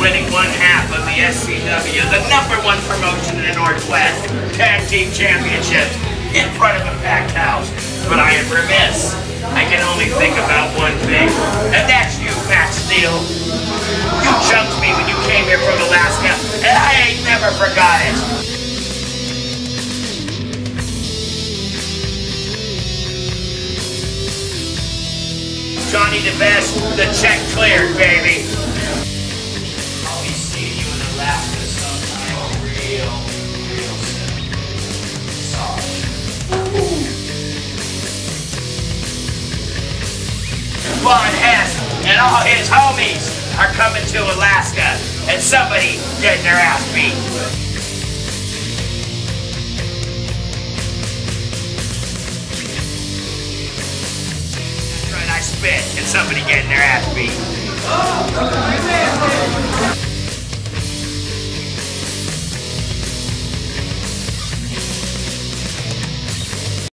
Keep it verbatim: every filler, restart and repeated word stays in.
winning one half of the S C W, the number one promotion in the Northwest, Tag Team Championships, in front of a packed house. But I am remiss. I can only think about one thing, and that's you, Matt STEELE. You jumped me when you came here from Alaska, and I ain't never forgot it. Johnny the Best, the check cleared, baby. I'll be seeing you in Alaska sometime real, real soon. Sorry. Von Hess and all his homies are coming to Alaska, and somebody getting their ass beat. That's right, I spit, and somebody getting their ass beat.